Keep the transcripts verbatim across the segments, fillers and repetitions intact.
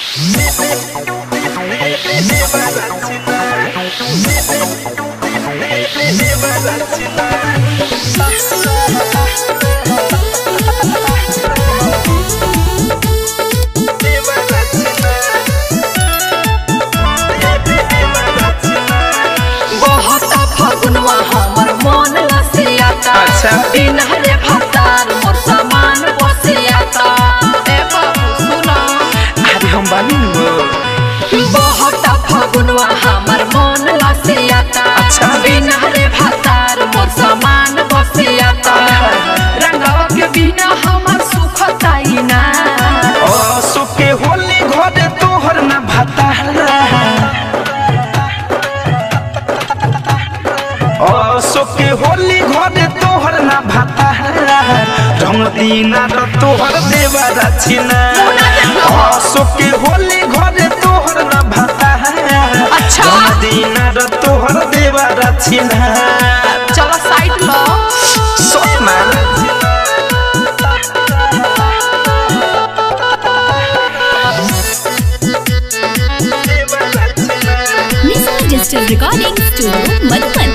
अच्छा बिना रे भतार मोर सामान बसियाता ए बाबू सुना अरे हम बानी नो बहुत फगुनवा हमर मन लसियाता अच्छा बिना रे भतार मोर सामान बसियाता रंगवा के बिना हमर सुखताई ना ओ सुके होली घरे तोहर ना भतार ओ सुके होली घरे तोहर ना भतार रंग दीना र तोहर देवा रछिना ओ सुके होली घरे तोहर ना भतार अच्छा रंग दीना र तोहर देवा रछिना चलो साइड लो Sona digital recording studio Madhuban.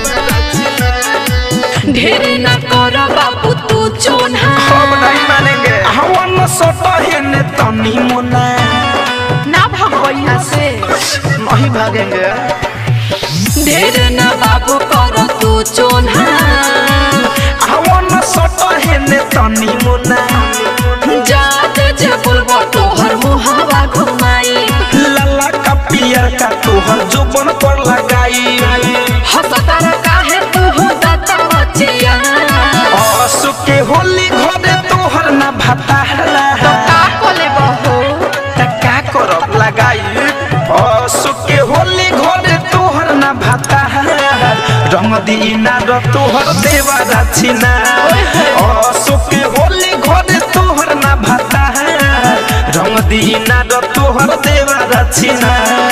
ढेर न कर बाबू तू चोना हम नहीं मानेंगे हम सोटा है ने तनी मुना ना भागो यहाँ से नहीं भागेंगे ढेर न बाबू कर तू चोना हम सोटा है ने तनी मुना जात जे बोलबो तोहर मुहावा घुमाई लला का पियर का तोहर जुबन पर लगाई हसतार काहे तू हो दाता बचिया सुके होली घरे तोहर ना भताला तो का कोले बहो त का करब लगाई सुके होली घरे तोहर ना भताला रंग दीना र तोहर देवा रछिना सुके होली घरे तोहर ना भताला रंग दीना र तोहर देवा रछिना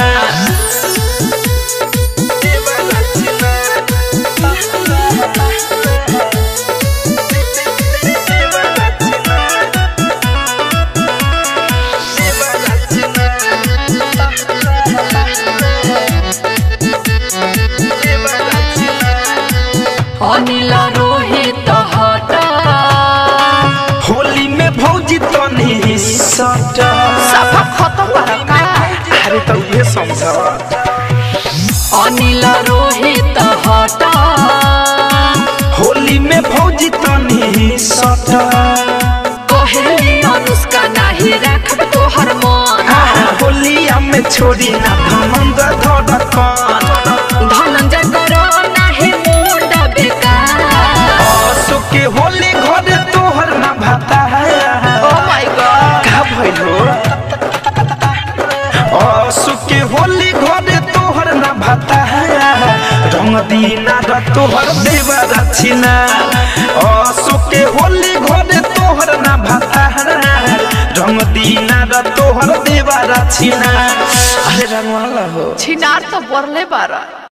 अनिल रोहित हटा होली में भौजी तनी सटा सफा खत्म बरका अरे तो ये समझा अनिल रोहित हटा होली में भौजी तनी सटा कहेली अनुष्का नहीं रख तोहर मन होलिया में छोड़ी ना धमंद धड़कन धनंजय करो नहीं मुंड बेकार सुके होली घरे तोहर ना भता ओ माय गॉड का भइलो ओ सुके होली घरे तोहर ना भता रंग दीना र तोहर देवा रछिना ओ सुके होली घरे तोहर ना भता रंग दीना र तोहर देवा रछिना अरे रंगवाला हो छिनार तो बरले बारा।